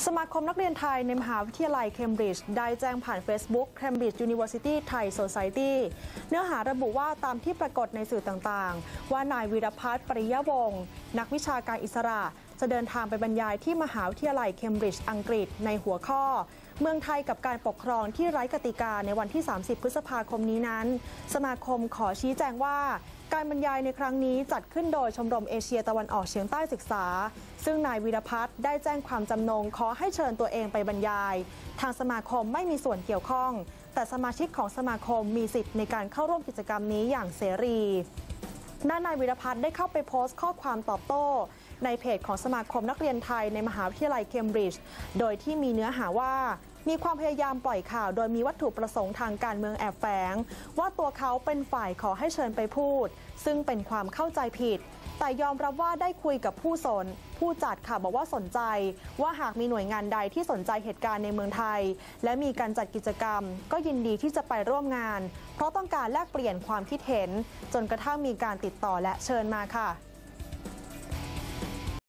สมาคมนักเรียนไทยในมหาวิทยาลัยเคมบริดจ์ได้แจ้งผ่าน Facebook Cambridge University Thai Society เนื้อหาระบุว่าตามที่ปรากฏในสื่อต่างๆว่านายวีรพัฒน์ ปริยวงศ์นักวิชาการอิสระจะเดินทางไปบรรยายที่มหาวิทยาลัยเคมบริดจ์อังกฤษในหัวข้อเมืองไทยกับการปกครองที่ไร้กติกาในวันที่ 30 พฤษภาคมนี้นั้นสมาคมขอชี้แจงว่าการบรรยายในครั้งนี้จัดขึ้นโดยชมรมเอเชียตะวันออกเฉียงใต้ศึกษาซึ่งนายวีรพัฒน์ได้แจ้งความจำนงขอให้เชิญตัวเองไปบรรยายทางสมาคมไม่มีส่วนเกี่ยวข้องแต่สมาชิกของสมาคมมีสิทธิ์ในการเข้าร่วมกิจกรรมนี้อย่างเสรีด้านนายวีรพัฒน์ได้เข้าไปโพสต์ข้อความตอบโต้ในเพจของสมาคมนักเรียนไทยในมหาวิทยาลัยเคมบริดจ์โดยที่มีเนื้อหาว่ามีความพยายามปล่อยข่าวโดยมีวัตถุประสงค์ทางการเมืองแอบแฝงว่าตัวเขาเป็นฝ่ายขอให้เชิญไปพูดซึ่งเป็นความเข้าใจผิดแต่ยอมรับว่าได้คุยกับผู้จัดค่ะบอกว่าสนใจว่าหากมีหน่วยงานใดที่สนใจเหตุการณ์ในเมืองไทยและมีการจัดกิจกรรมก็ยินดีที่จะไปร่วมงานเพราะต้องการแลกเปลี่ยนความคิดเห็นจนกระทั่งมีการติดต่อและเชิญมาค่ะ